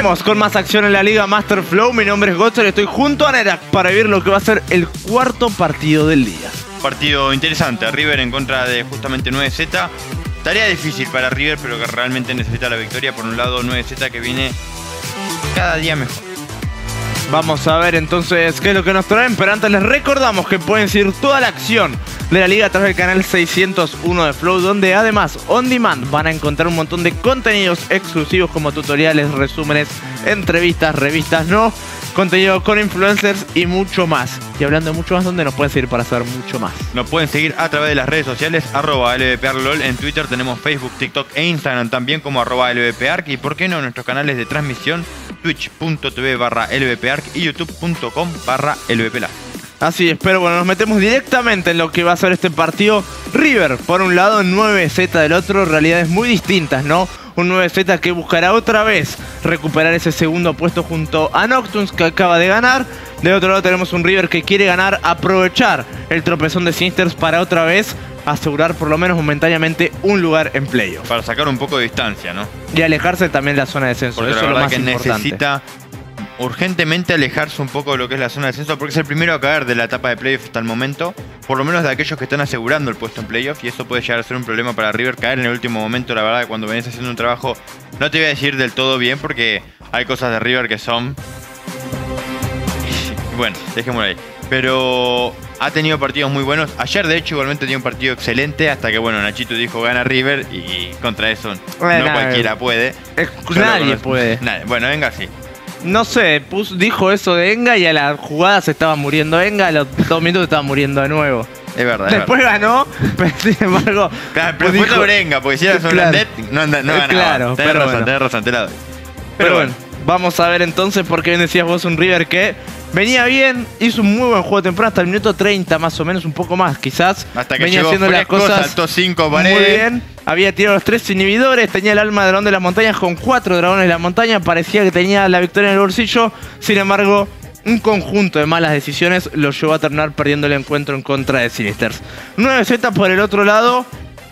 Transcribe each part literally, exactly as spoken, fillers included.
Seguimos con más acción en la Liga Master Flow. Mi nombre es Gotzer, estoy junto a Nerak para ver lo que va a ser el cuarto partido del día. Partido interesante, River en contra de justamente nueve Z. Tarea difícil para River, pero que realmente necesita la victoria. Por un lado, nueve Z que viene cada día mejor. Vamos a ver entonces qué es lo que nos traen, pero antes les recordamos que pueden seguir toda la acción de la liga a través del canal seiscientos uno de Flow, donde además on demand van a encontrar un montón de contenidos exclusivos como tutoriales, resúmenes, entrevistas, revistas, no, contenido con influencers y mucho más. Y hablando de mucho más, ¿dónde nos pueden seguir para saber mucho más? Nos pueden seguir a través de las redes sociales, arroba lvprlol, en Twitter tenemos Facebook, TikTok e Instagram también como arroba lvpark, y por qué no nuestros canales de transmisión, twitch.tv barra lvpark y youtube.com barra lvpla. Así es, pero bueno, nos metemos directamente en lo que va a ser este partido. River, por un lado, nueve Z del otro, realidades muy distintas, ¿no? Un nueve Z que buscará otra vez recuperar ese segundo puesto junto a Noctuns, que acaba de ganar. De otro lado tenemos un River que quiere ganar, aprovechar el tropezón de Sinisters para otra vez asegurar por lo menos momentáneamente un lugar en playoff. Para sacar un poco de distancia, ¿no? Y alejarse también de la zona de descenso. Porque eso la es lo verdad más que importante. Necesita urgentemente alejarse un poco de lo que es la zona de descenso, porque es el primero a caer de la etapa de playoff hasta el momento, por lo menos de aquellos que están asegurando el puesto en playoff, y eso puede llegar a ser un problema para River, caer en el último momento. La verdad, cuando venís haciendo un trabajo, no te voy a decir del todo bien, porque hay cosas de River que son... Bueno, dejémoslo ahí. Pero ha tenido partidos muy buenos. Ayer, de hecho, igualmente tenía un partido excelente, hasta que, bueno, Nachito dijo gana River, y contra eso bueno, no cualquiera puede. Es, nadie puede. Nadie. Bueno, venga, sí. No sé, puso, dijo eso de Enga y a la jugada se estaba muriendo Enga, a los dos minutos estaba muriendo de nuevo. Es verdad. Después es verdad. ganó, pero sin embargo... Claro, pero fue sobre Enga, porque si era sobre claro, Landet, no, no, no ganaba. Claro, tenés pero razón, bueno. tenés razón, te la doy. Pero, pero bueno, bueno, vamos a ver entonces, porque bien decías vos, un River que venía bien, hizo un muy buen juego de temporada hasta el minuto treinta más o menos, un poco más quizás. Hasta que venía llegó haciendo fresco, las cosas saltó cinco paredes. muy bien. Había tirado los tres inhibidores, tenía el alma de dragón de las montañas con cuatro dragones de la montaña. Parecía que tenía la victoria en el bolsillo. Sin embargo, un conjunto de malas decisiones lo llevó a terminar perdiendo el encuentro en contra de Sinisters. nueve Z por el otro lado,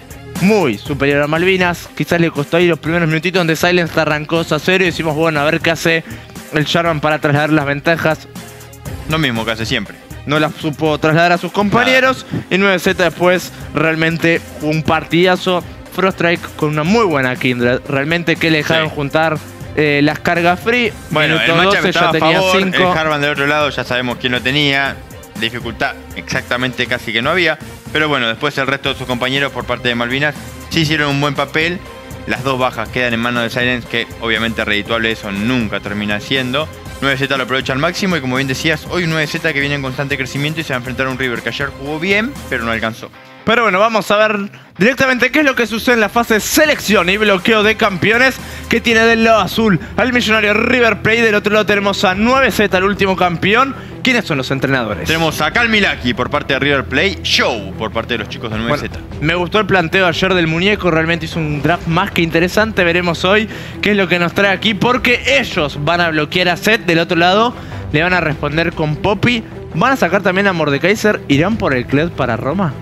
muy superior a Malvinas. Quizás le costó ahí los primeros minutitos donde Silence arrancó dos a cero y decimos, bueno, a ver qué hace el Jarvan para trasladar las ventajas. Lo mismo que hace siempre. No las supo trasladar a sus compañeros. Nada. Y nueve Z después realmente un partidazo. Froststrike con una muy buena Kindred. Realmente que le dejaron sí. juntar eh, las cargas free. Bueno, Minuto el matchup doce estaba ya tenía a favor, cinco. El Jarvan del otro lado ya sabemos quién lo tenía. Dificultad exactamente casi que no había. Pero bueno, después el resto de sus compañeros por parte de Malvinas sí hicieron un buen papel. Las dos bajas quedan en manos de Silence, que obviamente redituable eso nunca termina siendo. nueve Z lo aprovecha al máximo y como bien decías, hoy nueve Z que viene en constante crecimiento y se va a enfrentar a un River que ayer jugó bien, pero no alcanzó. Pero bueno, vamos a ver directamente qué es lo que sucede en la fase de selección y bloqueo de campeones, que tiene del lado azul al millonario River Plate. Del otro lado tenemos a nueve Z, el último campeón. ¿Quiénes son los entrenadores? Tenemos a Calmilaki por parte de River Plate, Show por parte de los chicos de nueve Z. Bueno, me gustó el planteo ayer del muñeco, realmente hizo un draft más que interesante. Veremos hoy qué es lo que nos trae aquí, porque ellos van a bloquear a Zed. Del otro lado le van a responder con Poppy. Van a sacar también a Mordekaiser. ¿Irán por el Kled para Roma?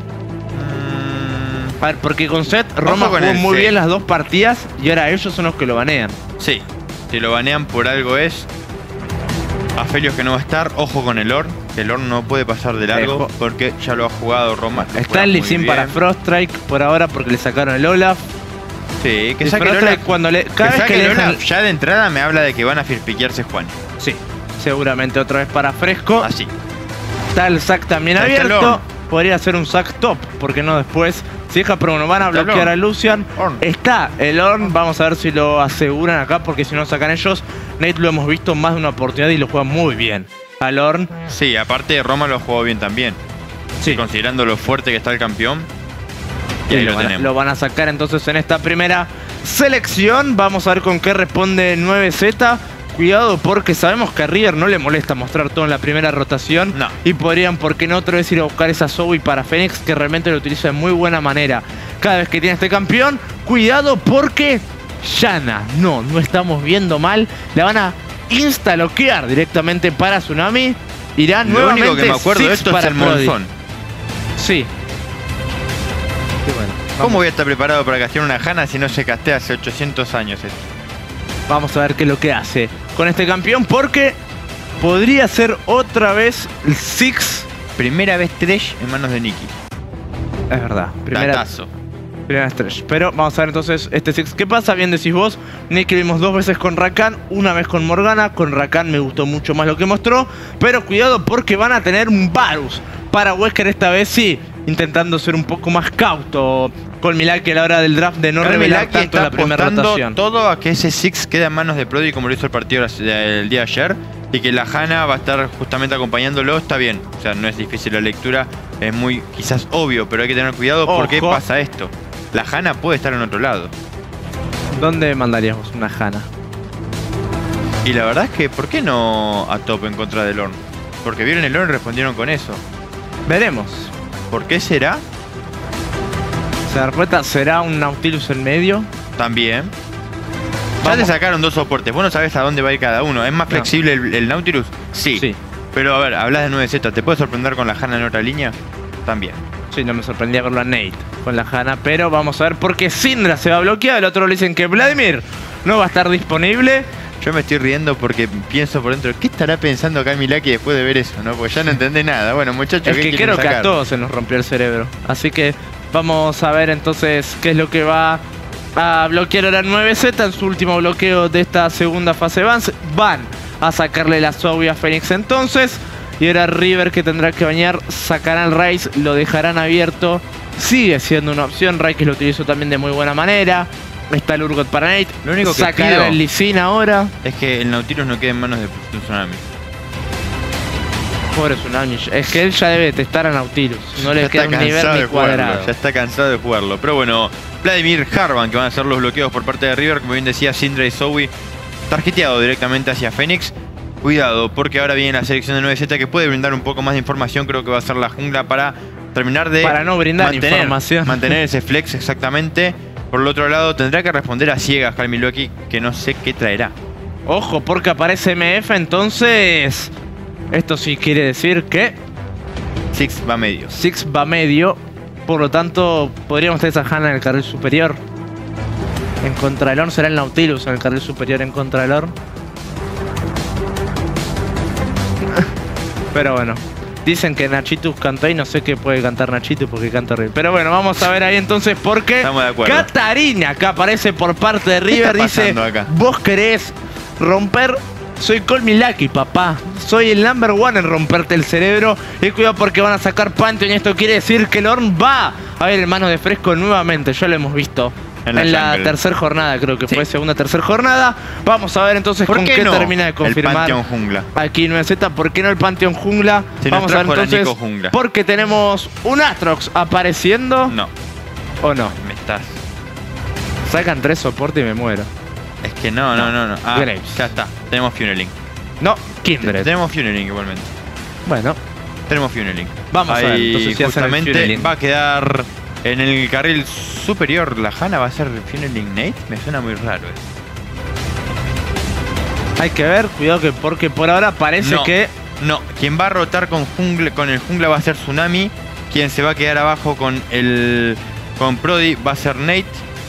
A ver, porque con Zed Roma jugó el, muy sí. bien las dos partidas y ahora ellos son los que lo banean. Sí, si lo banean por algo es Aphelios, que no va a estar. Ojo con el Orn, que el Orn no puede pasar de largo. Dejo. Porque ya lo ha jugado Roma. Está el Lee Sin para Froststrike por ahora porque le sacaron el Olaf. Sí, que el saque el Olaf. Cuando le, cada que vez que el le dejan... Olaf ya de entrada me habla de que van a firpiquearse Juan. Sí, seguramente otra vez para Fresco. Así. Está el sac también está abierto. Podría ser un sac top, porque no después. Si deja, pero no van a está bloquear a Lucian. Orn. Está el Orn. Vamos a ver si lo aseguran acá, porque si no sacan ellos. Nate lo hemos visto más de una oportunidad y lo juega muy bien. Al Orn. Sí, aparte Roma lo jugó bien también. Sí. Considerando lo fuerte que está el campeón. Y ahí lo, lo van tenemos. A, lo van a sacar entonces en esta primera selección. Vamos a ver con qué responde nueve Z. Cuidado, porque sabemos que a River no le molesta mostrar todo en la primera rotación. No. Y podrían, ¿por qué no otra vez ir a buscar esa Zoe para Fénix, que realmente lo utiliza de muy buena manera cada vez que tiene este campeón? Cuidado, porque Yana, no, no estamos viendo mal. La van a instaloquear directamente para Tsunami. Irá Lo nuevamente único que me acuerdo de esto es el monzón. Sí. Qué bueno. ¿Cómo voy a estar preparado para castear una Hanna si no se castea hace ochocientos años esto? Vamos a ver qué es lo que hace con este campeón, porque podría ser otra vez el Six. Primera vez Thresh en manos de Nikki. Es verdad. Primera, Datazo. primera vez Thresh. Pero vamos a ver entonces este Six. ¿Qué pasa? Bien decís vos. Nikki lo vimos dos veces con Rakan, una vez con Morgana. Con Rakan me gustó mucho más lo que mostró. Pero cuidado porque van a tener un Varus para Wesker esta vez, sí. Intentando ser un poco más cauto con Milaki a la hora del draft, de no revelar Milaki tanto está la primera apostando rotación. todo a que ese Six quede en manos de Prodi como lo hizo el partido el día de ayer. Y que la Hanna va a estar justamente acompañándolo, está bien. O sea, no es difícil la lectura, es muy quizás obvio, pero hay que tener cuidado. Ojo. Porque pasa esto. La Hanna puede estar en otro lado. ¿Dónde mandarías vos una Hanna? Y la verdad es que, ¿por qué no a top en contra del Ornn? Porque vieron el Ornn y respondieron con eso. Veremos. ¿Por qué será? ¿Se da cuenta? ¿Será un Nautilus en medio? También. Ya te sacaron dos soportes, vos no sabés a dónde va a ir cada uno. ¿Es más flexible no. el, el Nautilus? Sí. sí. Pero a ver, hablas de nueve Z, ¿te puede sorprender con la Hanna en otra línea? También. Sí, no me sorprendía verlo a Nate con la Hanna, pero vamos a ver porque Syndra se va a bloquear. El otro le dicen que Vladimir no va a estar disponible. Yo me estoy riendo porque pienso por dentro, ¿qué estará pensando acá Milaki después de ver eso? ¿No? Porque ya no entendé nada. Bueno, muchachos, es ¿qué que creo sacar? que a todos se nos rompió el cerebro. Así que vamos a ver entonces qué es lo que va a bloquear ahora nueve Z en su último bloqueo de esta segunda fase. Van, van a sacarle la Zoe a Fénix entonces. Y ahora River, que tendrá que bañar, sacarán Raze, lo dejarán abierto. Sigue siendo una opción. Raze lo utilizó también de muy buena manera. Está el Urgot para Nate. Lo único que sacará pido el Lee Sin ahora. Es que el Nautilus no quede en manos de un Tsunami. Pobre Tsunami. Es que él ya debe testar a Nautilus. No le ya queda un nivel ni cuadrado. Jugarlo, ya está cansado de jugarlo. Pero bueno, Vladimir, Harvan, que van a hacer los bloqueos por parte de River. Como bien decía, Syndra y Zoe tarjeteado directamente hacia Fénix. Cuidado, porque ahora viene la selección de nueve Z que puede brindar un poco más de información. Creo que va a ser la jungla para terminar de para no brindar mantener, información. mantener ese flex exactamente. Por el otro lado, tendrá que responder a ciegas Kyle Milwaukee, que no sé qué traerá. Ojo, porque aparece M F, entonces... Esto sí quiere decir que... Six va medio. Six va medio. Por lo tanto, podríamos tener esa Hanna en el carril superior. En contra del Ornn será el Nautilus en el carril superior en contra del Ornn. Pero bueno. Dicen que Nachitus cantó y no sé qué puede cantar Nachitus porque canta horrible. Pero bueno, vamos a ver ahí entonces porque estamos de acuerdo. Katarina, que aparece por parte de River, dice: acá? vos querés romper, soy Call Me Lucky, papá. Soy el number one en romperte el cerebro. Y cuidado porque van a sacar Pantheon y esto quiere decir que el Ornn va a ver en manos de Fresco nuevamente. Ya lo hemos visto. En la, en la tercera jornada, creo que sí. fue segunda, tercera jornada. Vamos a ver entonces con qué, qué no termina de confirmar. El Pantheon Jungla. Aquí nueve Z, ¿por qué no el Pantheon Jungla? Si Vamos a ver entonces. Jungla. Porque tenemos un Atrox apareciendo. No. ¿O no? Me estás. Sacan tres soportes y me muero. Es que no, no, no, no. Ah, Graves. Ya está. Tenemos Funeling. No, Kindred. Tenemos Funeling igualmente. Bueno. Tenemos Funeling. Vamos ahí, a ver. Entonces, si justamente va a quedar. En el carril superior, la Hanna va a ser Funeling Nate. Me suena muy raro eso. Hay que ver, cuidado que porque por ahora parece no, que... No, quien va a rotar con, jungla, con el jungla va a ser Tsunami. Quien se va a quedar abajo con el con Prodi va a ser Nate.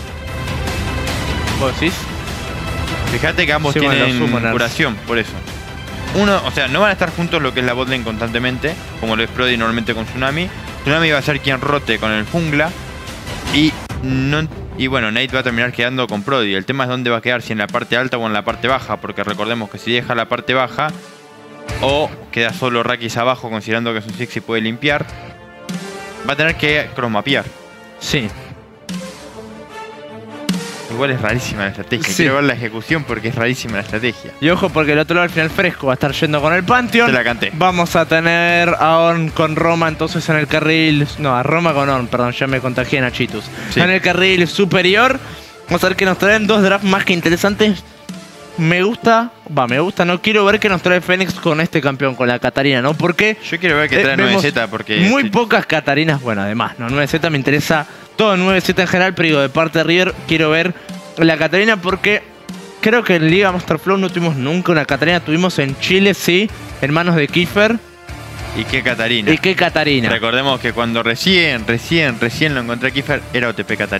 ¿Vos decís? Fíjate que ambos sí, tienen bueno, curación, por eso. Uno, o sea, no van a estar juntos lo que es la botlane constantemente, como lo es Prodi normalmente con Tsunami. Tsunami va a ser quien rote con el jungla. Y no, y bueno, Nate va a terminar quedando con Prodi. El tema es dónde va a quedar, si en la parte alta o en la parte baja. Porque recordemos que si deja la parte baja o queda solo Rakis abajo, considerando que es un Six y puede limpiar, va a tener que crossmapear. Sí. Igual es rarísima la estrategia. Sí. Quiero ver la ejecución porque es rarísima la estrategia. Y ojo porque el otro lado al final Fresco va a estar yendo con el Pantheon. Se la canté. Vamos a tener a Ornn con Roma entonces en el carril... No, a Roma con Ornn, perdón, ya me contagié en Nachitus. Sí. En el carril superior. Vamos a ver que nos traen dos drafts más que interesantes. Me gusta, va, me gusta, no quiero ver que nos trae Fénix con este campeón, con la Katarina, ¿no? Porque... Yo quiero ver que trae eh, nueve Z porque... Muy pocas Katarinas, bueno, además, ¿no? nueve Z me interesa todo nueve Z en general, pero digo, de parte de River quiero ver la Katarina porque creo que en Liga Master Flow no tuvimos nunca una Katarina, tuvimos en Chile, sí, en manos de Kiefer. ¿Y qué Katarina? ¿Y qué Katarina? Recordemos que cuando recién, recién, recién lo encontré a Kiefer, era O T P Katarina.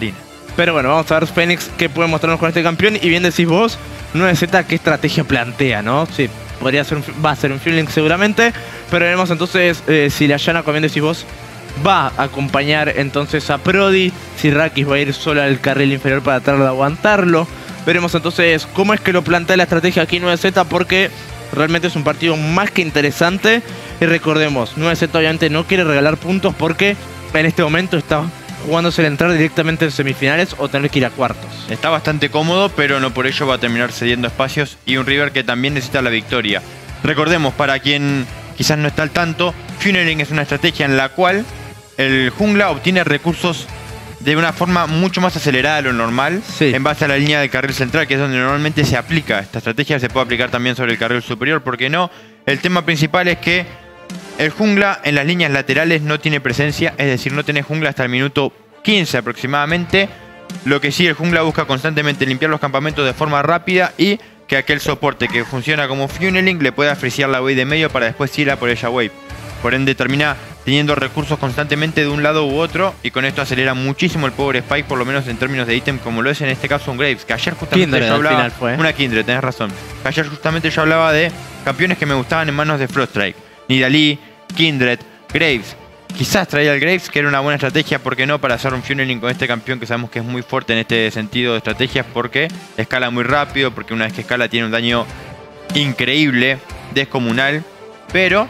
Pero bueno, vamos a ver Fénix qué puede mostrarnos con este campeón. Y bien decís vos, nueve Z qué estrategia plantea, ¿no? Sí, podría ser un, va a ser un Fueling seguramente. Pero veremos entonces eh, si la Yana, como bien decís vos, va a acompañar entonces a Prodi. Si Rakis va a ir solo al carril inferior para tratar de aguantarlo. Veremos entonces cómo es que lo plantea la estrategia aquí nueve Z, porque realmente es un partido más que interesante. Y recordemos, nueve Z obviamente no quiere regalar puntos porque en este momento está jugándose el entrar directamente en semifinales o tener que ir a cuartos. Está bastante cómodo, pero no por ello va a terminar cediendo espacios. Y un River que también necesita la victoria. Recordemos, para quien quizás no está al tanto, Fueling es una estrategia en la cual el jungla obtiene recursos de una forma mucho más acelerada de lo normal, sí, en base a la línea del carril central, que es donde normalmente se aplica. Esta estrategia se puede aplicar también sobre el carril superior, ¿por qué no? El tema principal es que el jungla en las líneas laterales no tiene presencia, es decir, no tiene jungla hasta el minuto quince aproximadamente. Lo que sí, el jungla busca constantemente limpiar los campamentos de forma rápida y que aquel soporte que funciona como Fueling le pueda frisear la wave de medio para después ir a por ella wave. Por ende termina teniendo recursos constantemente de un lado u otro, y con esto acelera muchísimo el Power Spike, por lo menos en términos de ítem, como lo es en este caso un Graves, que ayer justamente Kindred, yo hablaba... al final fue. Una Kindred, tenés razón. Que ayer justamente yo hablaba de campeones que me gustaban en manos de Froststrike. Nidalee, Kindred, Graves. Quizás traía el Graves, que era una buena estrategia, ¿por qué no? Para hacer un Fueling con este campeón que sabemos que es muy fuerte en este sentido de estrategias, porque escala muy rápido, porque una vez que escala tiene un daño increíble, descomunal, pero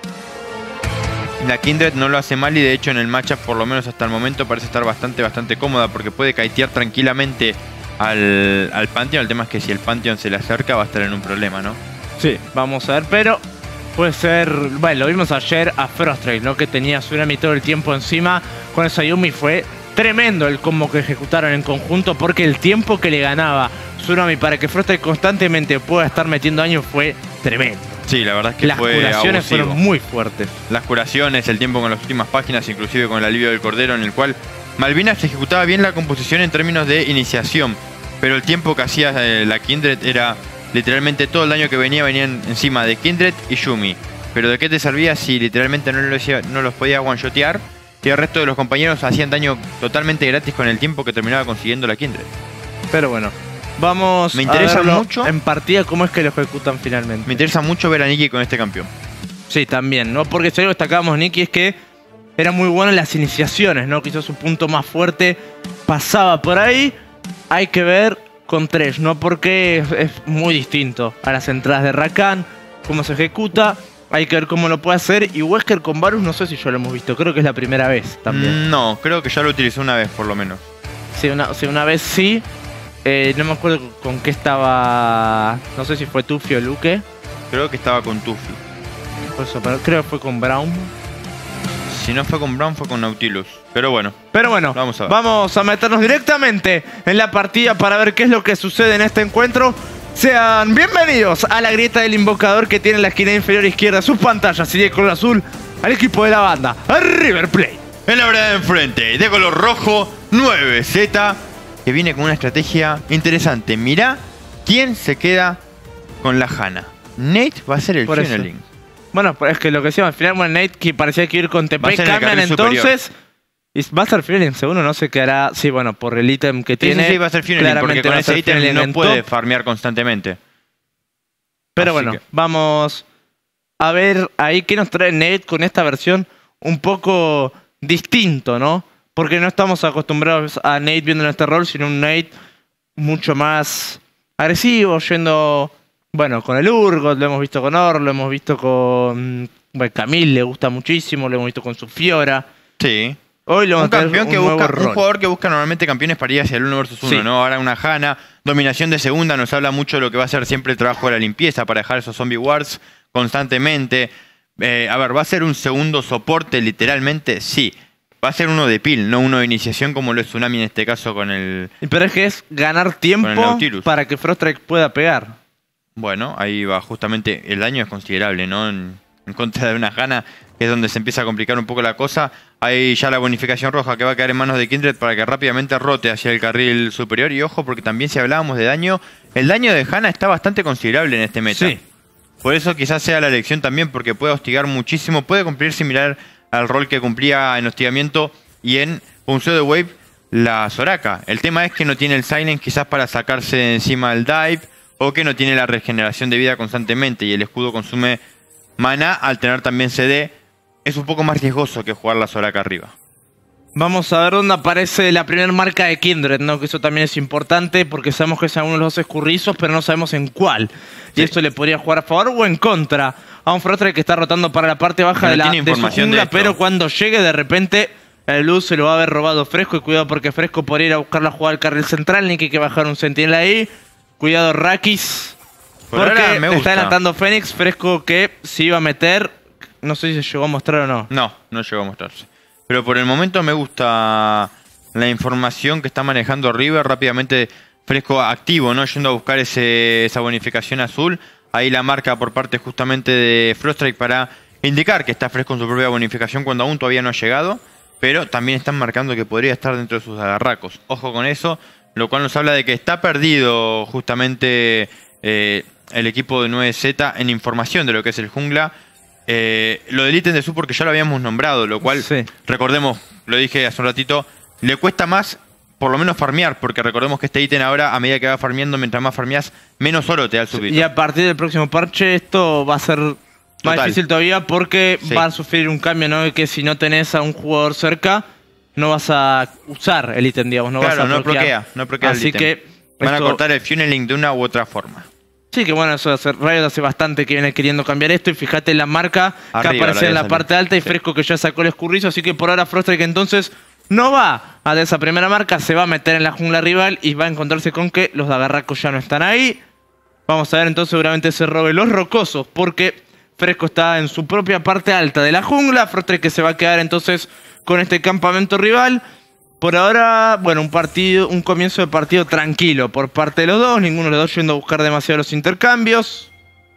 la Kindred no lo hace mal, y de hecho en el matchup, por lo menos hasta el momento, parece estar bastante, bastante cómoda, porque puede kitear tranquilamente al, al Pantheon. El tema es que si el Pantheon se le acerca va a estar en un problema, ¿no? Sí, vamos a ver, pero puede ser... Bueno, lo vimos ayer a Froststrike, ¿no? Que tenía Tsunami todo el tiempo encima. Con esa Yumi fue tremendo el combo que ejecutaron en conjunto, porque el tiempo que le ganaba Tsunami para que Froststrike constantemente pueda estar metiendo daño fue tremendo. Sí, la verdad es que las fue curaciones abusivo. Fueron muy fuertes. Las curaciones, el tiempo con las últimas páginas, inclusive con el alivio del cordero, en el cual Malvinas ejecutaba bien la composición en términos de iniciación, pero el tiempo que hacía eh, la Kindred era literalmente todo el daño que venía, venían encima de Kindred y Yumi. Pero ¿de qué te servía si literalmente no los, no los podía one-shotear y el resto de los compañeros hacían daño totalmente gratis con el tiempo que terminaba consiguiendo la Kindred? Pero bueno, vamos Me interesa a verlo mucho en partida cómo es que lo ejecutan finalmente. Me interesa mucho ver a Nikki con este campeón. Sí, también, ¿no? Porque si algo destacábamos Nikki es que era muy bueno en las iniciaciones, ¿no? Quizás su punto más fuerte pasaba por ahí. Hay que ver con Thresh, ¿no? Porque es, es muy distinto a las entradas de Rakan, cómo se ejecuta. Hay que ver cómo lo puede hacer. Y Wesker con Varus no sé si ya lo hemos visto, creo que es la primera vez también. No, creo que ya lo utilizó una vez por lo menos. Sí, una, sí, una vez sí. Eh, no me acuerdo con qué estaba. No sé si fue Tuffy o Luke. Creo que estaba con Tuffy. Por eso, pero creo que fue con Braum. Si no fue con Braum, fue con Nautilus. Pero bueno. Pero bueno, vamos a, vamos a meternos directamente en la partida para ver qué es lo que sucede en este encuentro. Sean bienvenidos a la grieta del invocador que tiene en la esquina inferior izquierda sus pantallas y de color azul al equipo de la banda, a River Plate. En la vereda de enfrente, de color rojo, nueve Z, que viene con una estrategia interesante. Mirá quién se queda con la Hanna. Nate va a ser el Fueling. Bueno, pues es que lo que decíamos, al final, bueno, Nate que parecía que ir con T P, cambian entonces. Y va a ser Fueling, seguro, no se quedará. Sí, bueno, por el ítem que sí, tiene. Sí, sí, va a ser Fueling, porque con ese ítem no puede farmear constantemente. Pero Así bueno, que... vamos a ver ahí qué nos trae Nate con esta versión un poco distinto, ¿no? Porque no estamos acostumbrados a Nate viendo en este rol, sino un Nate mucho más agresivo, yendo, bueno, con el Urgot, lo hemos visto con Or, lo hemos visto con... Bueno, Camille le gusta muchísimo, lo hemos visto con su Fiora. Sí. Hoy lo un campeón un que busca, rol. un jugador que busca normalmente campeones para ir hacia el uno versus uno, sí. ¿no? Ahora una Hanna, dominación de segunda, nos habla mucho de lo que va a ser siempre el trabajo de la limpieza para dejar esos zombie wards constantemente. Eh, a ver, ¿va a ser un segundo soporte literalmente? Sí. Va a ser uno de pil, no uno de iniciación como lo es Tsunami en este caso con el... Pero es que es ganar tiempo para que Froststrike pueda pegar. Bueno, ahí va justamente, el daño es considerable, ¿no? En, en contra de una Hanna, que es donde se empieza a complicar un poco la cosa. Hay ya la bonificación roja que va a caer en manos de Kindred para que rápidamente rote hacia el carril superior. Y ojo, porque también si hablábamos de daño, el daño de Hanna está bastante considerable en este meta. Sí. Por eso quizás sea la elección también, porque puede hostigar muchísimo, puede cumplir similar al rol que cumplía en hostigamiento y en punceo de wave. la Soraka. El tema es que no tiene el Silence quizás para sacarse de encima el dive, o que no tiene la regeneración de vida constantemente y el escudo consume mana al tener también C D. Es un poco más riesgoso que jugar la Soraka arriba. Vamos a ver dónde aparece la primera marca de Kindred, ¿no? Que eso también es importante porque sabemos que es uno de los dos escurrizos, pero no sabemos en cuál. Sí. Y esto le podría jugar a favor o en contra a un Froststrike que está rotando para la parte baja de la de su jungla, de pero cuando llegue de repente el luz se lo va a haber robado Fresco. Y cuidado porque Fresco podría ir a buscar la jugada del carril central, ni que hay que bajar un sentinela ahí. Cuidado Rakis, Por porque ahora me gusta. Está adelantando Fénix. Fresco que se iba a meter, no sé si se llegó a mostrar o no. No, no llegó a mostrarse. Pero por el momento me gusta la información que está manejando River. Rápidamente Fresco activo, ¿no? Yendo a buscar ese, esa bonificación azul. Ahí la marca por parte justamente de Froststrike para indicar que está Fresco en su propia bonificación cuando aún todavía no ha llegado. Pero también están marcando que podría estar dentro de sus agarracos. Ojo con eso, lo cual nos habla de que está perdido justamente eh, el equipo de nueve Z en información de lo que es el jungla. Eh, lo del ítem de su porque ya lo habíamos nombrado, lo cual, sí. recordemos, lo dije hace un ratito, le cuesta más por lo menos farmear, porque recordemos que este ítem ahora, a medida que va farmeando, mientras más farmeas, menos oro te da el subito. Y a partir del próximo parche esto va a ser más Total. difícil todavía porque sí. va a sufrir un cambio, ¿no? Que si no tenés a un jugador cerca, no vas a usar el ítem, digamos, no claro, vas a no bloquea, no bloquea Así el ítem. que van esto... a cortar el funneling de una u otra forma. Sí, que bueno, eso hace, Riot hace bastante que viene queriendo cambiar esto. Y fíjate la marca Arriba, que aparece en la salir. parte alta y sí. Fresco que ya sacó el escurrizo. Así que por ahora Froststrike entonces no va a de esa primera marca. Se va a meter en la jungla rival y va a encontrarse con que los agarracos ya no están ahí. Vamos a ver entonces seguramente se robe los rocosos porque Fresco está en su propia parte alta de la jungla. Froststrike que se va a quedar entonces con este campamento rival. Por ahora, bueno, un partido, un comienzo de partido tranquilo por parte de los dos. Ninguno de los dos yendo a buscar demasiado los intercambios.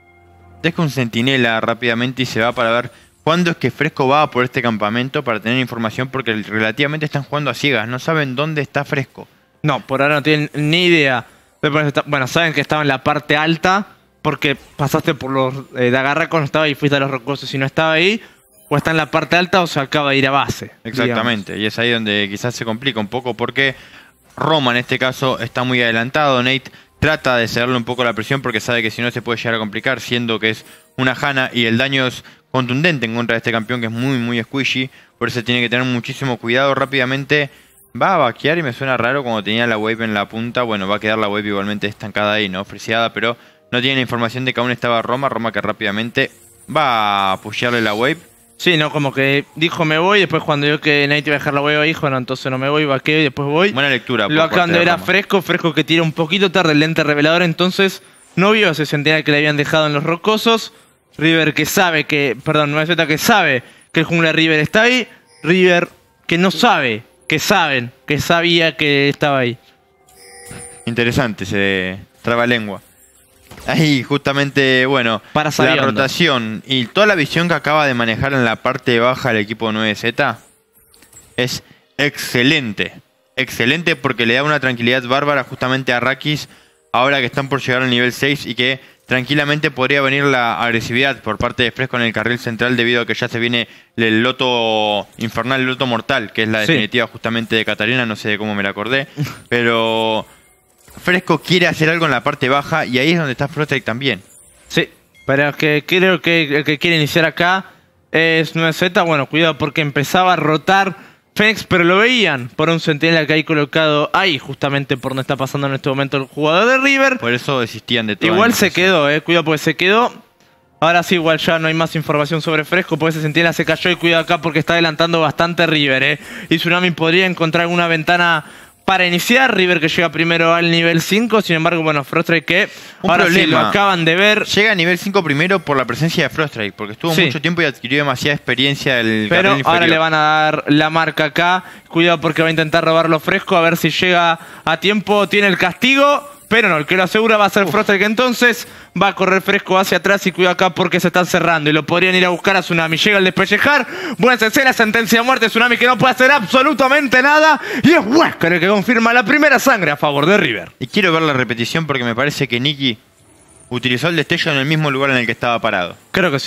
Deja un sentinela rápidamente y se va para ver cuándo es que Fresco va por este campamento para tener información, porque relativamente están jugando a ciegas. No saben dónde está Fresco. No, por ahora no tienen ni idea. Bueno, saben que estaba en la parte alta porque pasaste por los eh, de agarracos, no estaba y fuiste a los rocosos y no estaba ahí. O está en la parte alta o se acaba de ir a base. Exactamente, digamos. Y es ahí donde quizás se complica un poco porque Roma en este caso está muy adelantado. Nate trata de cederle un poco la presión porque sabe que si no se puede llegar a complicar, siendo que es una Hanna y el daño es contundente en contra de este campeón que es muy muy squishy. Por eso tiene que tener muchísimo cuidado. Rápidamente va a vaquear y me suena raro cuando tenía la wave en la punta. Bueno, va a quedar la wave igualmente estancada ahí, ¿no? Friseada, pero no tiene la información de que aún estaba Roma. Roma que rápidamente va a pushearle la wave. Sí, no, como que dijo me voy, después cuando vio que nadie te iba a dejar la hueva, dijo, no, entonces no me voy, vaqueo y después voy. Buena lectura. Lo acaban de ver a Fresco, Fresco que tira un poquito tarde el lente revelador, entonces no vio ese sentinela que le habían dejado en los rocosos. River que sabe que, perdón, nueve Z que sabe que el jungla River está ahí. River que no sabe, que saben, que sabía que estaba ahí. Interesante ese trabalengua. Ahí justamente, bueno, Para la rotación y toda la visión que acaba de manejar en la parte baja del equipo nueve Z es excelente. Excelente porque le da una tranquilidad bárbara justamente a Rakis ahora que están por llegar al nivel seis y que tranquilamente podría venir la agresividad por parte de Fresco en el carril central debido a que ya se viene el loto infernal, el loto mortal, que es la definitiva sí. justamente de Katarina, no sé de cómo me la acordé, pero... Fresco quiere hacer algo en la parte baja y ahí es donde está Froststrike también. Sí, pero que creo que el que quiere iniciar acá es nueve Z. Bueno, cuidado porque empezaba a rotar Fénix, pero lo veían por un sentinela que hay colocado ahí, justamente por donde está pasando en este momento el jugador de River. Por eso desistían de todo. Igual se quedó, eh, cuidado porque se quedó. Ahora sí, igual ya no hay más información sobre Fresco, porque ese sentinela se cayó y cuidado acá porque está adelantando bastante River, eh. Y Tsunami podría encontrar alguna ventana para iniciar. River que llega primero al nivel cinco, sin embargo, bueno, Froststrike que un ahora problema. sí lo acaban de ver. Llega a nivel cinco primero por la presencia de Froststrike, porque estuvo sí. mucho tiempo y adquirió demasiada experiencia del Pero carril ahora inferior. le van a dar la marca acá. Cuidado porque va a intentar robarlo Fresco, a ver si llega a tiempo. Tiene el castigo, pero no, el que lo asegura va a ser Froststrike. Entonces va a correr Fresco hacia atrás y cuidado acá porque se están cerrando y lo podrían ir a buscar a Tsunami. Llega el despellejar, buena escena, sentencia de muerte. Tsunami que no puede hacer absolutamente nada y es Wesker el que confirma la primera sangre a favor de River. Y quiero ver la repetición porque me parece que Nicky utilizó el destello en el mismo lugar en el que estaba parado. Creo que sí.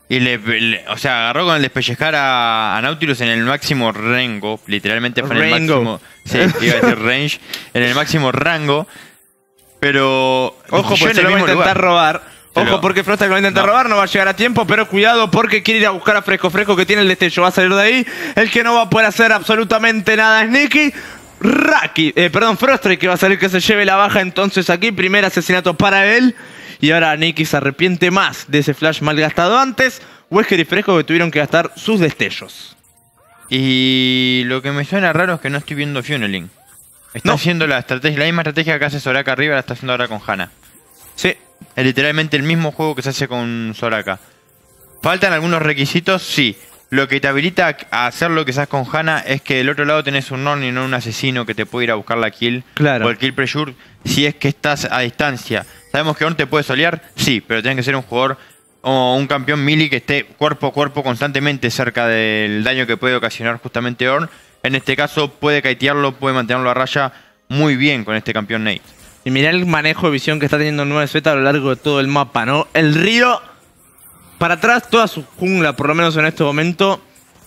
Y le, le- o sea, agarró con el despellezcar a, a Nautilus en el máximo rango. Literalmente fue en el Rango. máximo. Sí, iba a decir range. En el máximo rango. Pero. Ojo, yo porque en se el lo va a mismo intentar lugar. robar. Pero- Ojo, porque Froststrike lo va a intentar No. robar, no va a llegar a tiempo, pero cuidado porque quiere ir a buscar a Fresco. Fresco que tiene el destello, va a salir de ahí. El que no va a poder hacer absolutamente nada es Nicky. Raki, eh, perdón, Froststrike que va a salir que se lleve la baja entonces aquí. Primer asesinato para él. Y ahora Nicky se arrepiente más de ese flash mal gastado antes. Wesker y Fresco que tuvieron que gastar sus destellos. Y lo que me suena raro es que no estoy viendo Funneling. Está No. haciendo la estrategia, la misma estrategia que hace Soraka arriba, la está haciendo ahora con Hanna. Sí. Es literalmente el mismo juego que se hace con Soraka. ¿Faltan algunos requisitos? Sí. Lo que te habilita a hacer lo que se hace con Hanna es que del otro lado tenés un Norn y no un asesino que te puede ir a buscar la kill. Claro. O el kill pressure si es que estás a distancia. ¿Sabemos que Ornn te puede solear? Sí, pero tienes que ser un jugador o un campeón melee que esté cuerpo a cuerpo constantemente cerca del daño que puede ocasionar justamente Ornn. En este caso puede kitearlo, puede mantenerlo a raya muy bien con este campeón Nate. Y mirá el manejo de visión que está teniendo nueve Z a lo largo de todo el mapa, ¿no? El río para atrás, toda su jungla, por lo menos en este momento,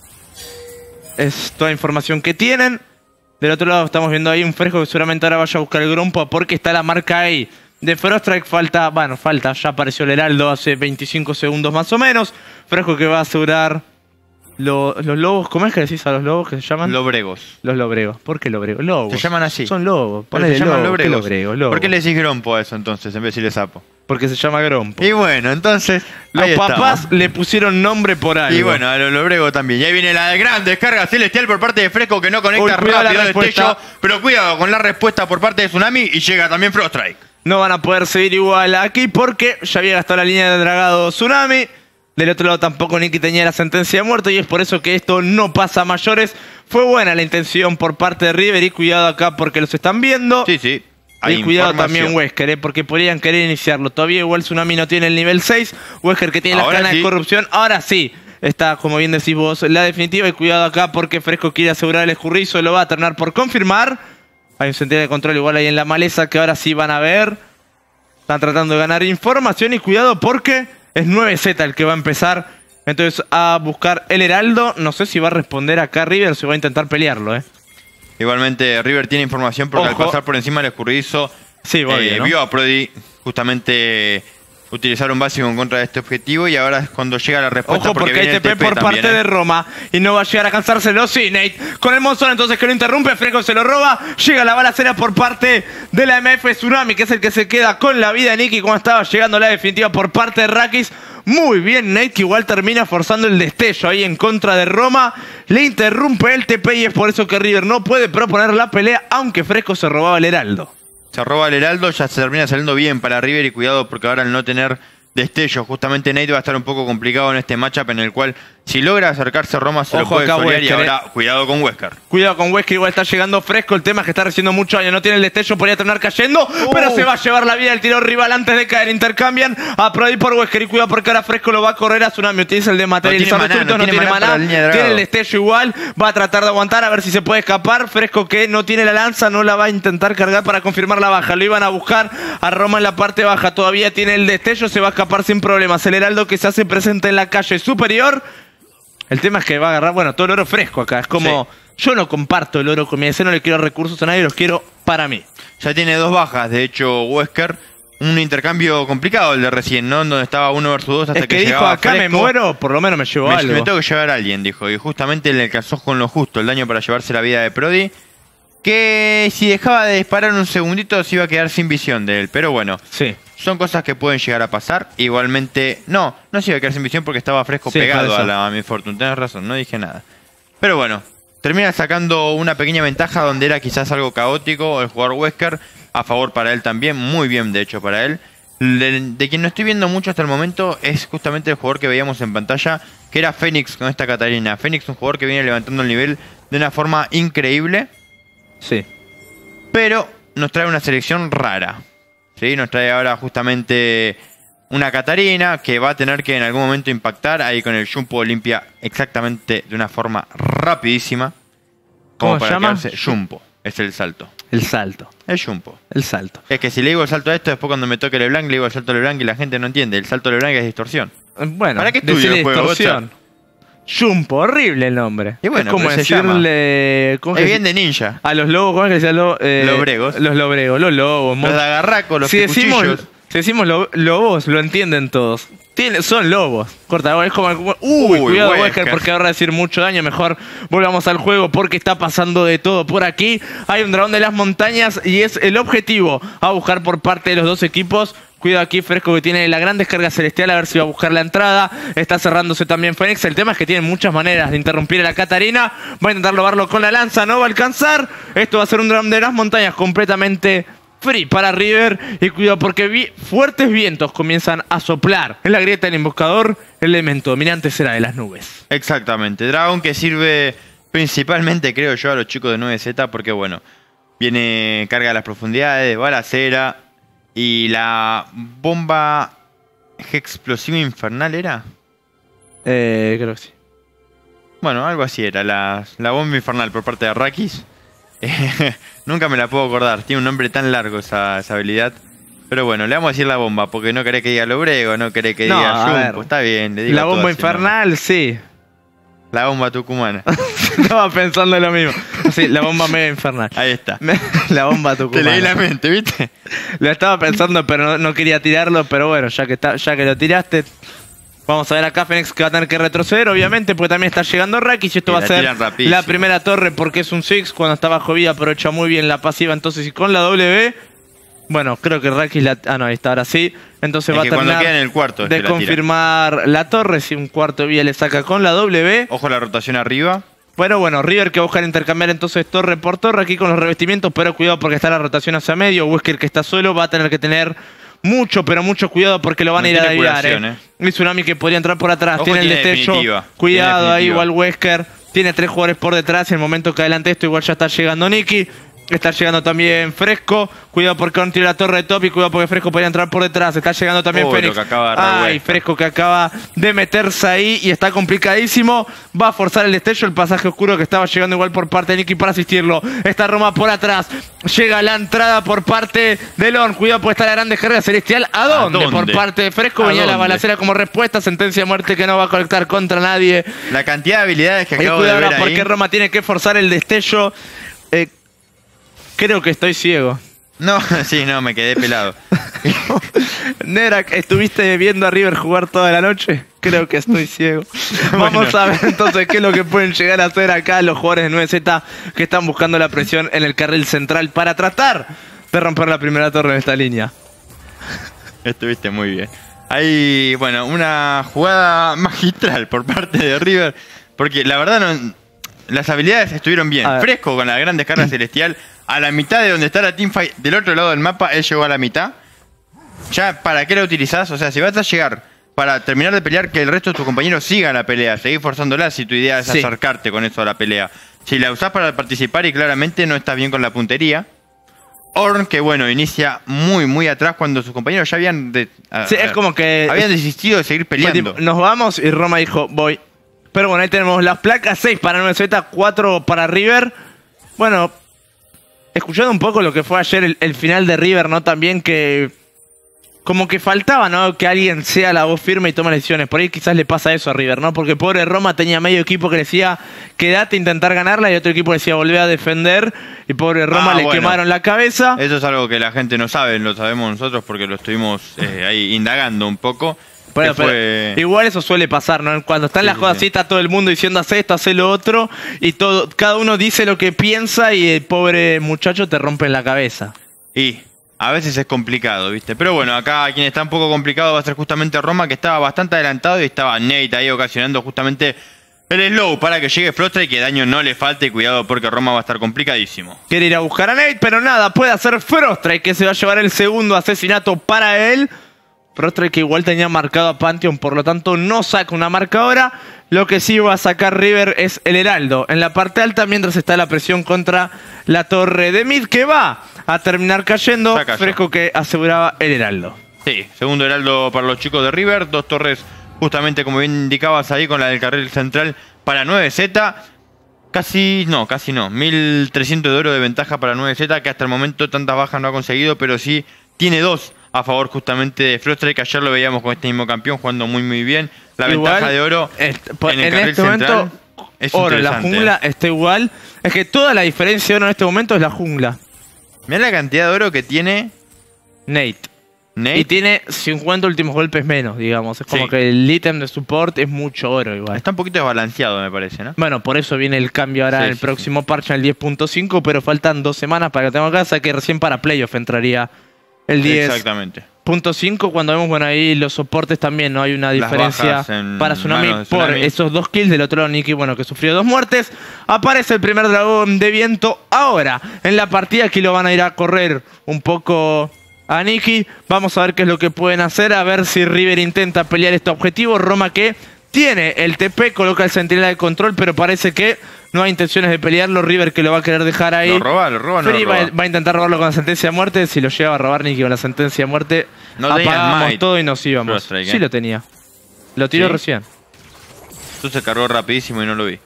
es toda información que tienen. Del otro lado estamos viendo ahí un Fresco que seguramente ahora vaya a buscar el Grompo porque está la marca ahí. De Froststrike falta, bueno, falta, ya apareció el Heraldo hace veinticinco segundos más o menos. Fresco que va a asegurar lo- los lobos, ¿cómo es que decís a los lobos que se llaman? Lobregos. Los lobregos. ¿Por qué lobregos? Lobos. Se llaman así. Son lobos. Pero Ponele se llaman lobo. ¿Qué lobregos. lobregos? Lobo. ¿Por qué le decís grompo a eso entonces en vez de decirle sapo? Porque se llama Grompo. Y bueno, entonces. Los ahí papás estamos. le pusieron nombre por algo. Y bueno, a los lobregos también. Y ahí viene la gran descarga celestial por parte de Fresco que no conecta Uy, cuidado rápido la el respuesta. destello. Pero cuidado con la respuesta por parte de Tsunami y llega también Froststrike. No van a poder seguir igual aquí porque ya había gastado la línea de dragado Tsunami. Del otro lado tampoco Nicky tenía la sentencia de muerte y es por eso que esto no pasa a mayores. Fue buena la intención por parte de River y cuidado acá porque los están viendo. Sí, sí. Y cuidado también información. Wesker, ¿eh? Porque podrían querer iniciarlo. Todavía igual Tsunami no tiene el nivel seis. Wesker que tiene las Ahora ganas sí. de corrupción. Ahora sí. Está, como bien decís vos, la definitiva. Y cuidado acá porque Fresco quiere asegurar el escurrizo. Lo va a terminar por confirmar. Hay un sentido de control igual ahí en la maleza que ahora sí van a ver. Están tratando de ganar información. Y cuidado porque es nueve Z el que va a empezar entonces a buscar el Heraldo. No sé si va a responder acá River o si va a intentar pelearlo, ¿eh? Igualmente River tiene información porque Ojo. al pasar por encima del escurridizo Sí, va eh, bien, ¿no? vio a Prodi justamente utilizar un básico en contra de este objetivo y ahora es cuando llega la respuesta. Ojo porque hay viene el T P por también, parte ¿eh? de Roma y no va a llegar a cansárselo. Sí, Nate con el monzón entonces que lo interrumpe. Fresco se lo roba. Llega la balacera por parte de la M F Tsunami que es el que se queda con la vida de Nicky cuando estaba llegando la definitiva por parte de Rakis. Muy bien Nate que igual termina forzando el destello ahí en contra de Roma. Le interrumpe el T P y es por eso que River no puede proponer la pelea aunque Fresco se robaba el Heraldo. Se roba el Heraldo, ya se termina saliendo bien para River y cuidado porque ahora al no tener destello, justamente Nate va a estar un poco complicado en este matchup en el cual si logra acercarse a Roma se Ojo lo puede acá, solear y Wesker, ahora cuidado con Wesker. Cuidado con Wesker, igual está llegando Fresco. El tema es que está recibiendo mucho daño. No tiene el destello, podría terminar cayendo. Uh. Pero se va a llevar la vida del tiro rival antes de caer. Intercambian a Prodi por Wesker. Y cuidado porque ahora Fresco lo va a correr a Tsunami. Utiliza el de materializar No tiene resultados. maná, No no tiene tiene maná para la línea de maná. dragado. Tiene el destello igual. Va a tratar de aguantar a ver si se puede escapar. Fresco que no tiene la lanza. No la va a intentar cargar para confirmar la baja. Lo iban a buscar a Roma en la parte baja. Todavía tiene el destello. Se va a escapar sin problemas. El Heraldo que se hace presente en la calle superior. El tema es que va a agarrar, bueno, todo el oro fresco acá. Es como, yo no comparto el oro con mi D C, no le quiero recursos a nadie, los quiero para mí. Ya tiene dos bajas, de hecho Wesker, un intercambio complicado el de recién, ¿no? Donde estaba uno versus dos hasta Es que, que, dijo, llegaba acá me Fresco. muero, por lo menos me llevo Me, algo. me tengo que llevar a alguien, dijo. Y justamente le alcanzó con lo justo el daño para llevarse la vida de Prodi. Que si dejaba de disparar un segundito se iba a quedar sin visión de él. Pero bueno, Sí. son cosas que pueden llegar a pasar. Igualmente, no, no se iba a quedar sin visión porque estaba Fresco Sí, pegado por eso. a la a mi Fortune. Tenés razón, no dije nada. Pero bueno, termina sacando una pequeña ventaja donde era quizás algo caótico el jugador Wesker. A favor para él también, muy bien de hecho para él. De, de quien no estoy viendo mucho hasta el momento es justamente el jugador que veíamos en pantalla, que era Fénix con esta Catarina. Fénix, un jugador que viene levantando el nivel de una forma increíble, Sí. pero nos trae una selección rara. ¿Sí? Nos trae ahora justamente una Catarina que va a tener que en algún momento impactar. Ahí con el Jumpo limpia exactamente de una forma rapidísima. ¿Cómo Como se para llama? quedarse- Jumpo, es el salto. El salto. El Jumpo. El salto. Es que si le digo el salto a esto, después cuando me toque LeBlanc, le digo el salto a LeBlanc y la gente no entiende. El salto a LeBlanc es distorsión. Bueno, ¿para qué estudio decirle el juego? distorsión. Jumpo, horrible el nombre. Y bueno, es como pero se decirle... ¿cómo Es que- bien de ninja. A los lobos, ¿cómo es que decían los... eh, Lobregos. Los lobregos, los lobos. Los de agarraco, los si decimos, cuchillos. si decimos lo- lobos, lo entienden todos. Tiene- son lobos. Corta, es como... Uy, Uy, cuidado, Wesker. Wesker, porque ahora decir mucho daño. Mejor volvamos al juego porque está pasando de todo por aquí. Hay un dragón de las montañas y es el objetivo a buscar por parte de los dos equipos. Cuidado aquí, Fresco, que tiene la gran descarga celestial, a ver si va a buscar la entrada. Está cerrándose también Fénix. El tema es que tiene muchas maneras de interrumpir a la Catarina. Va a intentar lobarlo con la lanza, no va a alcanzar. Esto va a ser un dragón de las montañas completamente free para River. Y cuidado porque vi fuertes vientos comienzan a soplar. En la grieta del emboscador, el elemento dominante será de las nubes. Exactamente. Dragón que sirve principalmente, creo yo, a los chicos de nueve Z porque, bueno, viene carga a las profundidades, balacera y la bomba explosiva infernal, ¿era? Eh, creo que sí. Bueno, algo así era. La, la bomba infernal por parte de Arrakis. Eh, nunca me la puedo acordar. Tiene un nombre tan largo esa, esa habilidad. Pero bueno, le vamos a decir la bomba porque no querés que diga Lobrego, no querés que No, diga a ver. Jumpo. Está bien, le digo La todo bomba así, ¿no? infernal, sí. La bomba tucumana. Estaba pensando lo mismo. Sí, la bomba mega infernal. Ahí está. La bomba Te tucumana. leí la mente, ¿viste? Lo estaba pensando, pero no, no quería tirarlo. Pero bueno, ya que, está, ya que lo tiraste, vamos a ver acá Fénix que va a tener que retroceder, obviamente, porque también está llegando Rakis. Y esto Y va a la ser tiran rapidísimo. la primera torre porque es un Six. Cuando está bajo vida aprovecha muy bien la pasiva. Entonces, y con la W, bueno, creo que Rakis la... Ah, no, ahí está, ahora sí. Entonces Es va a que cuando terminar queda en el cuarto es de que la tira. confirmar la torre. Si un cuarto de vida le saca con la W. Ojo la rotación arriba. Pero bueno, River que va a buscar intercambiar entonces torre por torre aquí con los revestimientos, pero cuidado porque está la rotación hacia medio. Wesker que está solo va a tener que tener mucho, pero mucho cuidado porque lo van No a ir a tiene desviar. curación, Eh. eh. Y Tsunami que podría entrar por atrás, Ojo, tiene el tiene destello. definitiva. Cuidado Tiene ahí, definitiva. igual Wesker. Tiene tres jugadores por detrás. En el momento que adelante esto, igual ya está llegando Nicky. Está llegando también Fresco. Cuidado porque no tiene la torre de top y cuidado porque Fresco podría entrar por detrás. Está llegando también Oh, Fénix. lo que acaba de agarrar Ay, Wesker. Fresco que acaba de meterse ahí y está complicadísimo. Va a forzar el destello, el pasaje oscuro que estaba llegando igual por parte de Nicky para asistirlo. Está Roma por atrás. Llega la entrada por parte de Lon. Cuidado porque está la gran descarga celestial. ¿A dónde? dónde? Por parte de Fresco. ¿A Venía la dónde? balacera como respuesta. Sentencia de muerte que no va a conectar contra nadie. La cantidad de habilidades que Y acabo de cuidado ver ahora ahí. porque Roma tiene que forzar el destello. Eh, creo que estoy ciego. No, sí, no, me quedé pelado. Nerak, ¿estuviste viendo a River jugar toda la noche? Creo que estoy ciego. Vamos Bueno. a ver entonces qué es lo que pueden llegar a hacer acá los jugadores de nueve Z que están buscando la presión en el carril central para tratar de romper la primera torre de esta línea. Estuviste muy bien. Hay, bueno, una jugada magistral por parte de River. Porque la verdad, no, las habilidades estuvieron bien. A ver. Fresco con la gran descarga celestial. A la mitad de donde está la teamfight, del otro lado del mapa, él llegó a la mitad. Ya, ¿para qué la utilizás? O sea, si vas a llegar para terminar de pelear, que el resto de tus compañeros sigan la pelea. Seguir forzándola si tu idea es Sí. acercarte con eso a la pelea. Si la usás para participar y claramente no estás bien con la puntería. Ornn, que bueno, inicia muy, muy atrás cuando sus compañeros ya habían... de- a- Sí, es como que... habían desistido de seguir Fue peleando. tipo, nos vamos y Roma dijo, voy. Pero bueno, ahí tenemos las placas, seis para nueve Z, cuatro para River. Bueno, escuchando un poco lo que fue ayer el, el final de River, ¿no? También que... Como que faltaba, ¿no? Que alguien sea la voz firme y tome decisiones. Por ahí quizás le pasa eso a River, ¿no? Porque pobre Roma tenía medio equipo que le decía quédate a intentar ganarla y otro equipo le decía volver a defender. Y pobre Roma Ah, le bueno. quemaron la cabeza. Eso es algo que la gente no sabe, lo sabemos nosotros porque lo estuvimos eh, ahí indagando un poco. Bueno, que pero fue- igual eso suele pasar, ¿no? Cuando están Sí, las sí, cosas sí. así, está todo el mundo diciendo hace esto, hace lo otro, y todo, cada uno dice lo que piensa y el pobre muchacho te rompe en la cabeza. Y a veces es complicado, ¿viste? Pero bueno, acá quien está un poco complicado va a ser justamente Roma, que estaba bastante adelantado y estaba Nate ahí ocasionando justamente el slow para que llegue Frostra y que daño no le falte. Cuidado porque Roma va a estar complicadísimo. Quiere ir a buscar a Nate, pero nada, puede hacer Froststrike, que se va a llevar el segundo asesinato para él. Froststrike que igual tenía marcado a Pantheon, por lo tanto no saca una marca ahora. Lo que sí va a sacar River es el Heraldo en la parte alta, mientras está la presión contra la torre de Mid, que va a terminar cayendo. Ya cayó. Fresco que aseguraba el Heraldo. Sí, segundo heraldo para los chicos de River. Dos torres, justamente como bien indicabas ahí, con la del carril central para nueve Z. Casi, no, casi no. mil trescientos de oro de ventaja para nueve Z, que hasta el momento tantas bajas no ha conseguido, pero sí tiene dos a favor justamente de Froststrike. Ayer lo veíamos con este mismo campeón jugando muy muy bien. La Igual, ventaja de oro est- por- en el en carril este central momento, es oro en la interesante. jungla está igual. Es que toda la diferencia de oro en este momento es la jungla. Mirá la cantidad de oro que tiene Nate. Nate. Y tiene cincuenta últimos golpes menos, digamos. Es como Sí. que el ítem de support es mucho oro igual. Está un poquito desbalanceado, me parece, ¿no? Bueno, por eso viene el cambio ahora Sí, en el sí, próximo parche, en el diez punto cinco, pero faltan dos semanas para que tenga casa, que recién para playoff entraría el diez Exactamente. punto cinco, cuando vemos, bueno, ahí los soportes también, ¿no? Hay una Las diferencia bajas en para Tsunami manos de por Tsunami. esos dos kills del otro lado, Nikki, bueno, que sufrió dos muertes. Aparece el primer dragón de viento ahora en la partida. Aquí lo van a ir a correr un poco a Nikki. Vamos a ver qué es lo que pueden hacer, a ver si River intenta pelear este objetivo. Roma que tiene el T P, coloca el centinela de control, pero parece que no hay intenciones de pelearlo. River que lo va a querer dejar ahí. ¿Lo roba? ¿Lo roba o no Free lo roba? va, va a intentar robarlo con la sentencia de muerte. Si lo llega a robar Nikki con la sentencia de muerte, No tenía apagábamos Might. todo y nos íbamos. Froststrike, Sí ¿eh? lo tenía. Lo tiró ¿Sí? recién. Entonces cargó rapidísimo y no lo vi.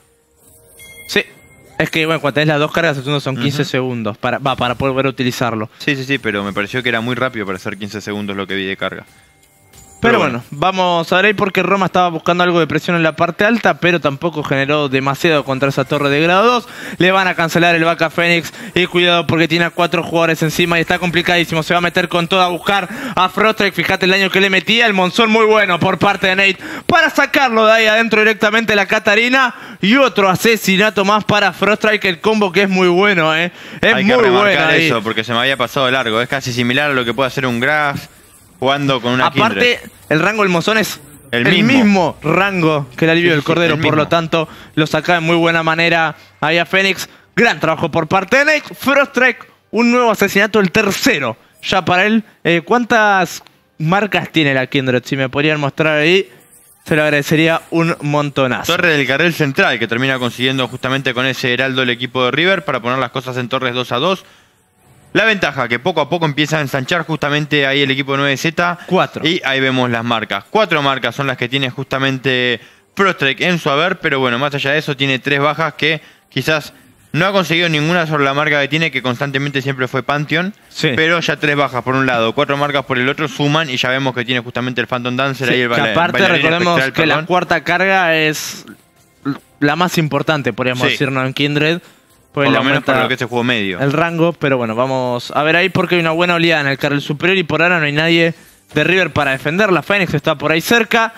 Sí. Es que, bueno, cuando tenés las dos cargas, el segundo son quince Ujú. segundos. Para, va, para poder volver a utilizarlo. Sí, sí, sí, pero me pareció que era muy rápido para hacer quince segundos lo que vi de carga. Pero Pero bueno, vamos a ver ahí porque Roma estaba buscando algo de presión en la parte alta, pero tampoco generó demasiado contra esa torre de grado dos. Le van a cancelar el vaca Fénix y cuidado porque tiene a cuatro jugadores encima y está complicadísimo. Se va a meter con todo a buscar a Froststrike. Fíjate el daño que le metía. El monzón muy bueno por parte de Nate para sacarlo de ahí adentro directamente la Catarina. Y otro asesinato más para Froststrike. El combo que es muy bueno, ¿eh? Es Hay muy que bueno remarcar ahí. eso porque se me había pasado de largo. Es casi similar a lo que puede hacer un Graf jugando con una Aparte, Kindred. el rango del monzón es El el, mismo. mismo. rango que el alivio Sí, del sí, cordero. el Por lo mismo. tanto, lo saca de muy buena manera ahí a Fénix. Gran trabajo por parte de Nate. Froststrike, un nuevo asesinato, el tercero ya para él. Eh, ¿Cuántas marcas tiene la Kindred? Si me podrían mostrar ahí, se lo agradecería un montonazo. Torre del carril central que termina consiguiendo justamente con ese heraldo el equipo de River para poner las cosas en torres dos a dos. La ventaja que poco a poco empieza a ensanchar justamente ahí el equipo nueve Z. Cuatro. Y ahí vemos las marcas. Cuatro marcas son las que tiene justamente Froststrike en su haber. Pero bueno, más allá de eso tiene tres bajas que quizás no ha conseguido ninguna sobre la marca que tiene, que constantemente siempre fue Pantheon. Sí. Pero ya tres bajas por un lado, cuatro marcas por el otro suman y ya vemos que tiene justamente el Phantom Dancer Sí, ahí el que baila- aparte bailarín recordemos espectral, que la perdón. cuarta carga es la más importante, podríamos Sí. decirnos, en Kindred. Pues Por le lo menos aumenta para lo que es el juego medio. el rango, pero bueno, vamos a ver ahí porque hay una buena oleada en el carril superior y por ahora no hay nadie de River para defenderla. Fénix está por ahí cerca.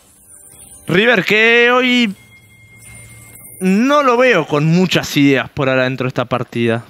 River que hoy no lo veo con muchas ideas por ahora dentro de esta partida.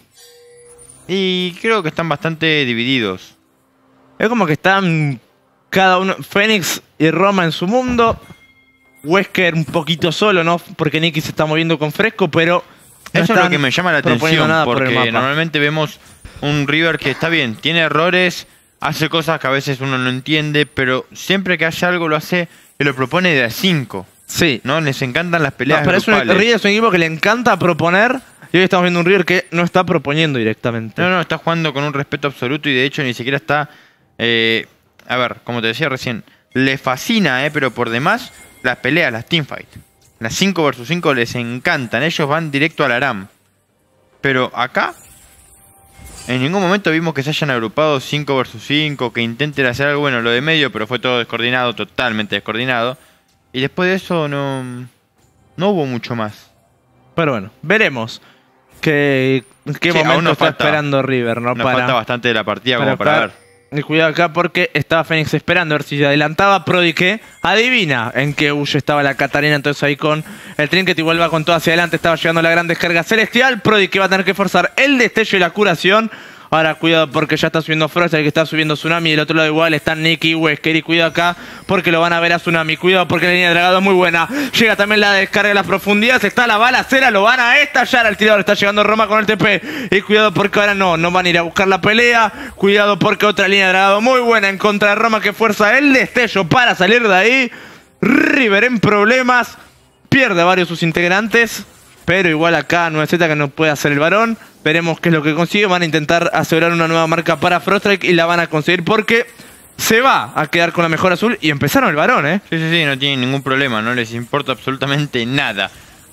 Y creo que están bastante divididos. Es como que están cada uno, Fénix y Roma en su mundo. Wesker un poquito solo, ¿no? Porque Nikki se está moviendo con Fresco, pero no Eso es lo están que me llama la proponiendo atención, nada por el porque mapa. normalmente vemos un River que está bien, tiene errores, hace cosas que a veces uno no entiende, pero siempre que hace algo lo hace y lo propone de a cinco, Sí. ¿no? Les encantan las No, peleas pero es un, grupales. River es un equipo que le encanta proponer y hoy estamos viendo un River que no está proponiendo directamente. No, no, está jugando con un respeto absoluto y de hecho ni siquiera está... eh, a ver, como te decía recién, le fascina, eh, pero por demás, las peleas, las teamfight. Las cinco versus cinco les encantan, ellos van directo al ARAM. Pero acá, en ningún momento vimos que se hayan agrupado cinco versus cinco, que intenten hacer algo bueno, lo de medio, pero fue todo descoordinado, totalmente descoordinado. Y después de eso no, no hubo mucho más. Pero bueno, veremos qué, qué Sí, aún momento nos está falta- esperando River, ¿no? Nos falta bastante de la partida como para para- ver. Y cuidado acá porque estaba Fénix esperando a ver si se adelantaba. Prodi que adivina en qué huye estaba la Catarina. Entonces ahí con el Trinket igual va con todo hacia adelante. Estaba llegando la gran descarga celestial. Prodi que va a tener que forzar el destello y la curación. Ahora cuidado porque ya está subiendo Frost, el que está subiendo Tsunami. Y del otro lado igual están Nikki y Wesker. Y cuidado acá porque lo van a ver a Tsunami. Cuidado porque la línea de dragado es muy buena. Llega también la descarga de las profundidades. Está la balacera, lo van a estallar. Al tirador está llegando Roma con el T P. Y cuidado porque ahora no, no van a ir a buscar la pelea. Cuidado porque otra línea de dragado muy buena en contra de Roma que fuerza el destello para salir de ahí. River en problemas. Pierde a varios de sus integrantes. Pero igual acá nueve Z que no puede hacer el varón. Veremos qué es lo que consigue. Van a intentar asegurar una nueva marca para Froststrike y la van a conseguir porque se va a quedar con la mejor azul. Y empezaron el varón, ¿eh? Sí, sí, sí, no tienen ningún problema, no les importa absolutamente nada.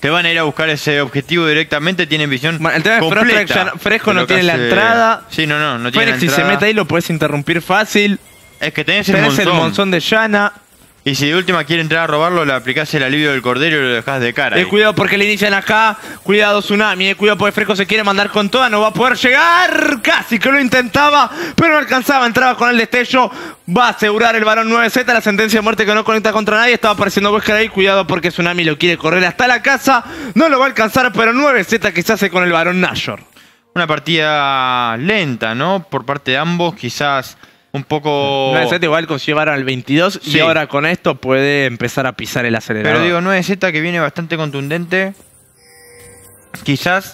te van a ir a buscar ese objetivo directamente, tienen visión Bueno, el tema es completa. que ya Fresco de no lo que tiene la hace- entrada. Sí, no, no, no tiene Fénix, la si se entrada. mete ahí, lo puedes interrumpir fácil. Es que tenés el Tenés monzón. el monzón de Yana. Y si de última quiere entrar a robarlo, le aplicás el alivio del cordero y lo dejás de cara. Eh, ahí. cuidado porque le inician acá. Cuidado Tsunami. Eh. Cuidado porque Fresco se quiere mandar con toda. No va a poder llegar. Casi que lo intentaba. Pero no alcanzaba. Entraba con el destello. Va a asegurar el varón nueve Z. La sentencia de muerte que no conecta contra nadie. Estaba apareciendo Wesker ahí. Cuidado porque Tsunami lo quiere correr hasta la casa. No lo va a alcanzar. Pero nueve Z que se hace con el varón Nashor. Una partida lenta, ¿no? Por parte de ambos, quizás un poco... nueve Z igual consiguieron al veintidós. Sí. Y ahora con esto puede empezar a pisar el acelerador. Pero digo, nueve Z que viene bastante contundente. Quizás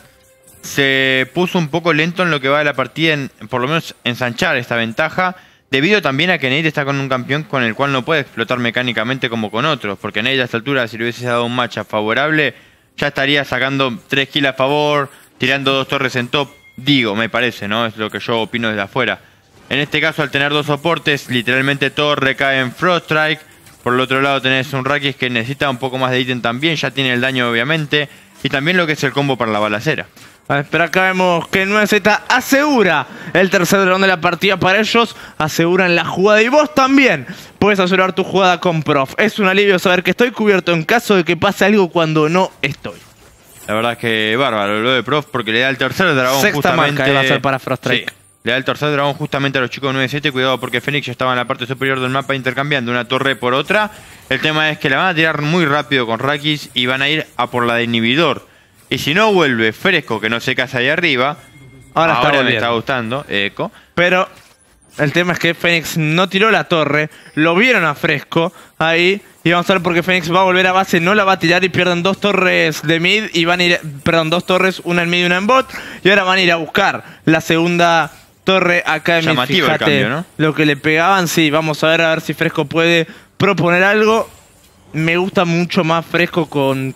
se puso un poco lento en lo que va de la partida, en por lo menos ensanchar esta ventaja. Debido también a que Nate está con un campeón con el cual no puede explotar mecánicamente como con otros. Porque Nate a esta altura, si le hubiese dado un matchup favorable, ya estaría sacando tres kills a favor, tirando dos torres en top. Digo, me parece, ¿no? Es lo que yo opino desde afuera. En este caso, al tener dos soportes, literalmente todo recae en Froststrike. Por el otro lado tenés un Rakis que necesita un poco más de ítem también, ya tiene el daño obviamente. Y también lo que es el combo para la balacera. A ver, pero acá vemos que nueve Z asegura el tercer dragón de la partida para ellos. Aseguran la jugada y vos también puedes asegurar tu jugada con Prof. Es un alivio saber que estoy cubierto en caso de que pase algo cuando no estoy. La verdad es que bárbaro lo de Prof porque le da el tercer dragón Sexta justamente... marca va a ser para Froststrike. Sí. Le da el tercer dragón justamente a los chicos de nueve Z. Cuidado porque Fénix ya estaba en la parte superior del mapa intercambiando una torre por otra. El tema es que la van a tirar muy rápido con Rakis y van a ir a por la de inhibidor. Y si no vuelve Fresco, que no se casa ahí arriba, Ahora, ahora, está me volviendo. está gustando, Eco. Pero el tema es que Fénix no tiró la torre. Lo vieron a Fresco ahí. Y vamos a ver porque Fénix va a volver a base. No la va a tirar y pierden dos torres de mid. Y van a ir, perdón, dos torres, una en mid y una en bot. Y ahora van a ir a buscar la segunda torre acá en mid. Llamativo el Fíjate cambio, ¿no? lo que le pegaban. Sí, vamos a ver a ver si Fresco puede proponer algo. Me gusta mucho más Fresco con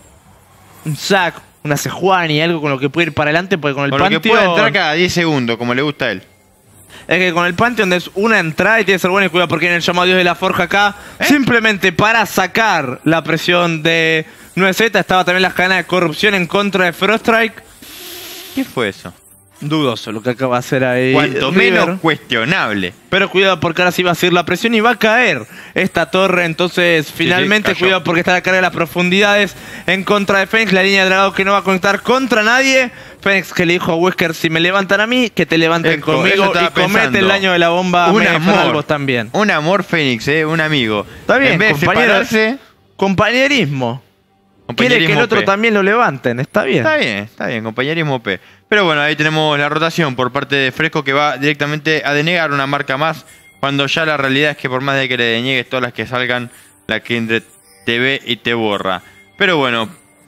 un sac, una Sejuani, algo con lo que puede ir para adelante. Porque con el Con lo que Pantheon... puede entrar cada diez segundos, como le gusta a él. Es que con el Pantheon es una entrada y tiene que ser bueno y cuidado porque en el llamado Dios de la Forja acá, ¿Eh? simplemente para sacar la presión de nueve Z, estaba también las cadenas de corrupción en contra de Froststrike. ¿Qué fue eso? Dudoso lo que acaba de hacer ahí Cuanto River. menos cuestionable. Pero cuidado porque ahora sí va a seguir la presión y va a caer esta torre. Entonces finalmente cayó. cuidado porque está la carga de las profundidades en contra de Fénix. La línea de dragado que no va a conectar contra nadie. Fénix que le dijo a Wesker, si me levantan a mí, que te levanten Eco, eso conmigo. estaba Y comete pensando. el daño de la bomba. Un Mega amor. Infernal vos también. Un amor Fénix, eh, un amigo. Está bien, En vez de compañero. separarse, Compañerismo. Quiere que el compañerismo otro P. también lo levanten. Está bien. Está bien, está bien, compañerismo P. Pero bueno, ahí tenemos la rotación por parte de Fresco que va directamente a denegar una marca más. Cuando ya la realidad es que por más de que le deniegues todas las que salgan, la Kindred te ve y te borra. Pero bueno,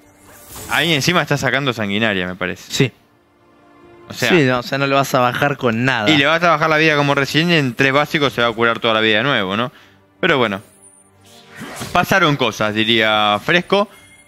ahí encima está sacando sanguinaria, me parece. Sí. O sea, sí, no, o sea, no le vas a bajar con nada. y le vas a bajar la vida como recién y en tres básicos se va a curar toda la vida de nuevo, ¿no? Pero bueno, pasaron cosas, diría Fresco.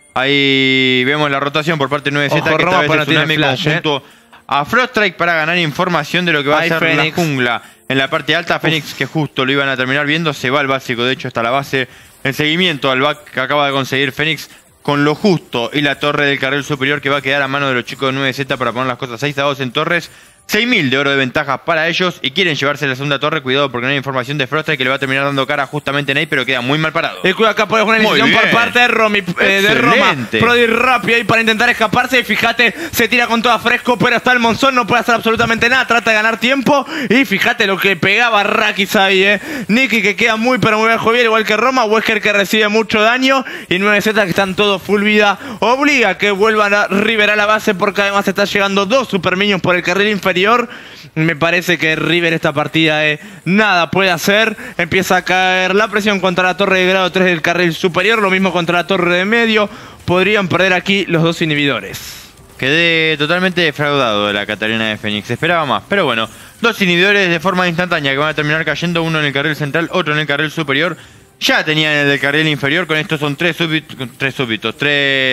Ahí vemos la rotación por parte de nueve Z, Ojo, que Roma, esta pero vez no es tiene Tsunami flash, conjunto a Froststrike para ganar información de lo que va Ahí a ser Fénix. la jungla. En la parte alta, Fénix, que justo lo iban a terminar viendo, se va al básico, de hecho, hasta la base. En seguimiento al back que acaba de conseguir Fénix con lo justo y la torre del carril superior que va a quedar a mano de los chicos de nueve Z para poner las cosas seis a dos en torres. seis mil de oro de ventaja para ellos y quieren llevarse la segunda torre. Cuidado porque no hay información de Froststrike que le va a terminar dando cara justamente en ahí, pero queda muy mal parado. Y cuidado acá por una Muy decisión por bien. parte de, Romy, eh, de Roma. Excelente. Prodi rápido ahí para intentar escaparse. Y fíjate, se tira con toda Fresco, pero está el Monzón, no puede hacer absolutamente nada. Trata de ganar tiempo. Y fíjate lo que pegaba Rakis ahí, eh. Nicky que queda muy, pero muy bajo bien, igual que Roma. Wesker que recibe mucho daño. Y nueve Z que están todos full vida. Obliga a que vuelvan a River a la base porque además está llegando dos super minions por el carril inferior. Me parece que River esta partida eh, nada puede hacer. Empieza a caer la presión contra la torre de grado tres del carril superior. Lo mismo contra la torre de medio. Podrían perder aquí los dos inhibidores. Quedé totalmente defraudado de la Catarina de Fénix. Esperaba más. Pero bueno, dos inhibidores de forma instantánea que van a terminar cayendo. Uno en el carril central, otro en el carril superior. Ya tenían el del carril inferior. Con esto son tres súbitos, tres súbitos, tres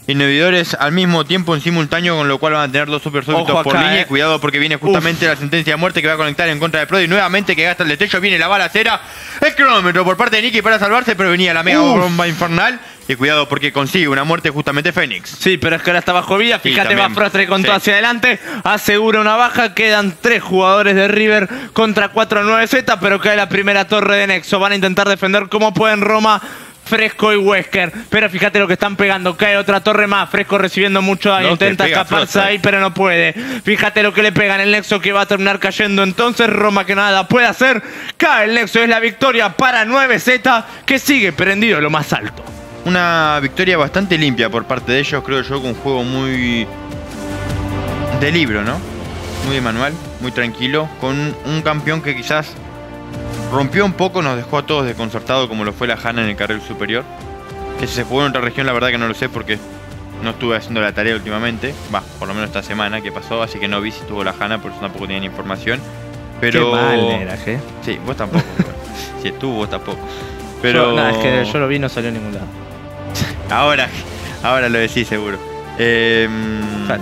inhibidores al mismo tiempo en simultáneo, con lo cual van a tener dos super súbditos por línea. Eh. Cuidado porque viene justamente Uf. la sentencia de muerte que va a conectar en contra de Prodi. Nuevamente que gasta el destello, viene la balacera. El cronómetro por parte de Nicky para salvarse, pero venía la mega Uf. bomba infernal. Y cuidado porque consigue una muerte justamente Fénix. Sí, pero es que ahora está bajo vida. Fíjate, sí, va Frostre con sí. todo hacia adelante. Asegura una baja. Quedan tres jugadores de River contra cuatro nueve Z, pero cae la primera torre de Nexo. Van a intentar defender como pueden Roma, Fresco y Wesker. Pero fíjate lo que están pegando. Cae otra torre más. Fresco recibiendo mucho daño. No, intenta escaparse ahí, pero no puede. Fíjate lo que le pegan. El Nexo que va a terminar cayendo. Entonces Roma que nada puede hacer. Cae el Nexo. Es la victoria para nueve Z, que sigue prendido lo más alto. Una victoria bastante limpia por parte de ellos. Creo yo que un juego muy de libro, ¿no? Muy de manual, muy tranquilo. Con un campeón que quizás rompió un poco, nos dejó a todos desconcertados, como lo fue la Hanna en el carril superior. Que si se jugó en otra región, la verdad que no lo sé porque no estuve haciendo la tarea últimamente. Va, por lo menos esta semana que pasó, así que no vi si estuvo la Hanna, por eso tampoco tenían información. Pero... Qué mal era, ¿eh? Sí, vos tampoco. Si estuvo, vos tampoco. Pero... Yo, no, es que yo lo vi y no salió a ningún lado. Ahora, ahora lo decís seguro. Eh, claro.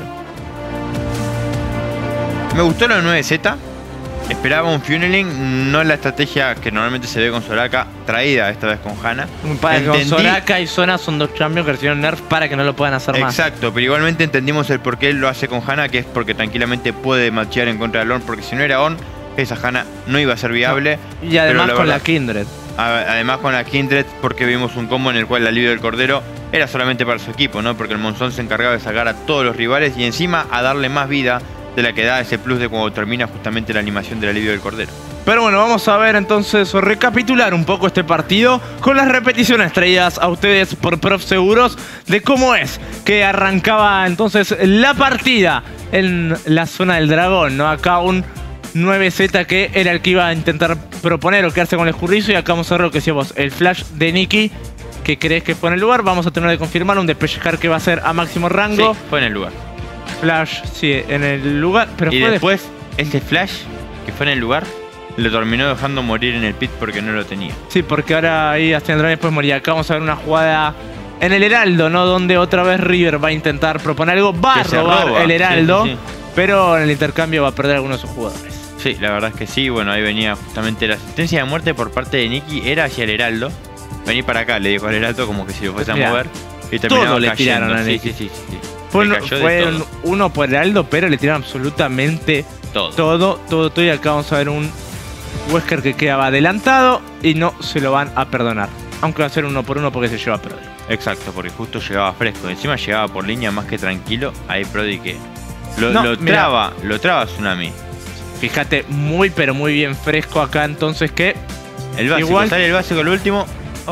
Me gustó lo de nueve Z. Esperaba un funneling, no la estrategia que normalmente se ve con Soraka, traída esta vez con Hanna. Para Entendí... Con Soraka y Zona son dos champions que recibieron nerf para que no lo puedan hacer Exacto, más. Exacto, pero igualmente entendimos el por qué él lo hace con Hanna, que es porque tranquilamente puede matchear en contra de Ornn, porque si no era Ornn, esa Hanna no iba a ser viable. No. Y además la con verdad, la Kindred. Además con la Kindred, porque vimos un combo en el cual el alivio del Cordero era solamente para su equipo, ¿no? Porque el Monzón se encargaba de sacar a todos los rivales y encima a darle más vida de la que da ese plus de cuando termina justamente la animación del alivio del Cordero. Pero bueno, vamos a ver entonces, o recapitular un poco este partido con las repeticiones traídas a ustedes por Prof Seguros de cómo es que arrancaba entonces la partida en la zona del dragón, ¿no? Acá un nueve Z que era el que iba a intentar proponer o quedarse con el escurrizo, y acá vamos a ver lo que decíamos, el flash de Nicky, que crees que fue en el lugar. Vamos a tener que confirmar un despellejar que va a ser a máximo rango. Sí, fue en el lugar. Flash, sí, en el lugar, pero y fue después, de... este flash que fue en el lugar, lo terminó dejando morir en el pit porque no lo tenía. Sí, porque ahora ahí hasta el después moría. Acá vamos a ver una jugada en el Heraldo, ¿no? Donde otra vez River va a intentar proponer algo, va a robar roba. el Heraldo, sí, sí, sí. pero en el intercambio va a perder a algunos de sus jugadores. Sí, la verdad es que sí. Bueno, ahí venía justamente la sentencia de muerte por parte de Nicky, era hacia el Heraldo. Vení para acá, le dijo al Heraldo como que si lo fuese a mover. Y terminaba todo le cayendo. tiraron a Nicky. Sí, sí, sí, sí. Fue, fue uno por Heraldo, pero le tiraron absolutamente todo. Todo, todo, todo. Y acá vamos a ver un Wesker que quedaba adelantado y no se lo van a perdonar. Aunque va a ser uno por uno porque se lleva a Prodi. Exacto, porque justo llegaba fresco. Encima llegaba por línea más que tranquilo. Ahí Prodi que lo, no, lo traba, lo traba Tsunami. Fíjate, muy pero muy bien fresco acá, entonces que... El básico, igual, sale el básico, el último.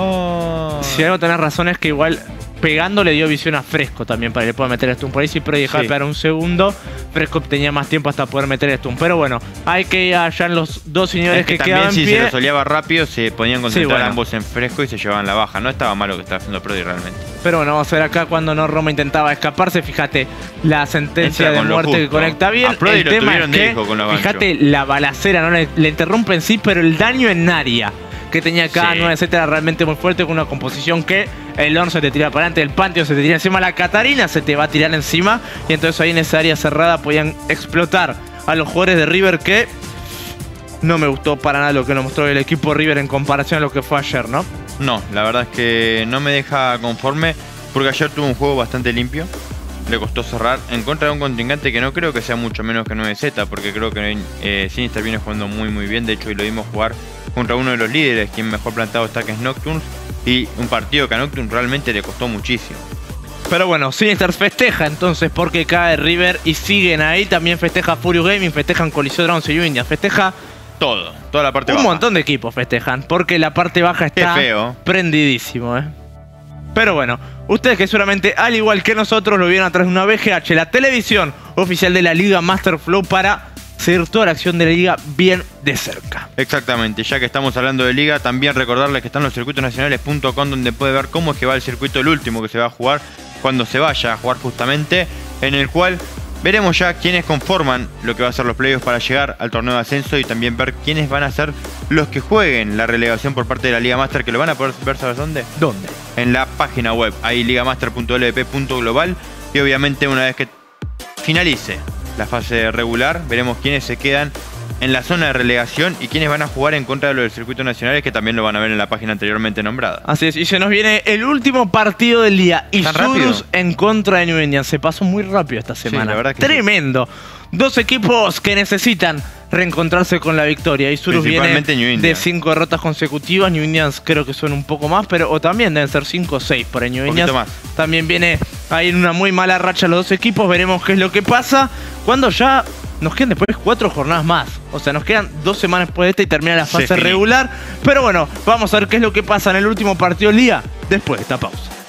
Oh. Si algo tenés razón es que igual pegando le dio visión a Fresco también para que le pueda meter el stun. Por ahí si Prodi dejaba sí. pegar un segundo, Fresco tenía más tiempo hasta poder meter el stun. Pero bueno, hay que ir allá en los dos señores es que, que también quedan si pie. se lo soleaba rápido, se podían concentrar sí, bueno. ambos en Fresco y se llevaban la baja. No estaba malo lo que estaba haciendo Prodi realmente. Pero bueno, vamos a ver acá cuando no Roma intentaba escaparse. Fíjate la sentencia de muerte que conecta bien. A Prodi el lo tema tuvieron es que, de hijo con la fíjate la balacera, no le, le interrumpe en sí, pero el daño en área que tenía acá sí. nueve Z era realmente muy fuerte, con una composición que el Ornn se te tira para adelante, el Pantheon se te tira encima, la Catarina se te va a tirar encima, y entonces ahí en esa área cerrada podían explotar a los jugadores de River, que no me gustó para nada lo que nos mostró el equipo River en comparación a lo que fue ayer, ¿no? No, la verdad es que no me deja conforme, porque ayer tuvo un juego bastante limpio. Le costó cerrar en contra de un contingente que no creo que sea mucho menos que nueve Z, porque creo que eh, Sinister viene jugando muy muy bien. De hecho, hoy lo vimos jugar contra uno de los líderes, quien mejor plantado está, que es Nocturne, y un partido que a Nocturne realmente le costó muchísimo. Pero bueno, Sinister festeja entonces porque cae River y siguen ahí. También festeja Furious Gaming, festejan Coliseo Dragons y India, festeja todo, toda la parte un baja. Un montón de equipos festejan, porque la parte baja está feo. prendidísimo, ¿eh? Pero bueno, ustedes que seguramente, al igual que nosotros, lo vieron a través de una V G H, la televisión oficial de la Liga Master Flow, para seguir toda la acción de la Liga bien de cerca. Exactamente, ya que estamos hablando de Liga, también recordarles que están los circuitos nacionales punto com, donde puede ver cómo es que va el circuito, el último que se va a jugar cuando se vaya a jugar justamente, en el cual veremos ya quiénes conforman lo que va a ser los playoffs para llegar al torneo de ascenso, y también ver quiénes van a ser los que jueguen la relegación por parte de la Liga Master, que lo van a poder ver, ¿sabes dónde? ¿Dónde? en la página web, ahí ligamaster punto l v p punto global. Y obviamente una vez que finalice la fase regular, veremos quiénes se quedan en la zona de relegación y quiénes van a jugar en contra de los del circuito nacional, que también lo van a ver en la página anteriormente nombrada. Así es, y se nos viene el último partido del día. Isurus en contra de New Indians. Se pasó muy rápido esta semana. Sí, la verdad que tremendo. Sí. Dos equipos que necesitan reencontrarse con la victoria. Isurus viene de cinco derrotas consecutivas. New Indians creo que son un poco más, pero o también deben ser cinco o seis por ahí. New Indians también viene ahí en una muy mala racha los dos equipos. Veremos qué es lo que pasa cuando ya nos quedan después cuatro jornadas más. O sea, nos quedan dos semanas después de esta y termina la fase regular. Pero bueno, vamos a ver qué es lo que pasa en el último partido del día después de esta pausa.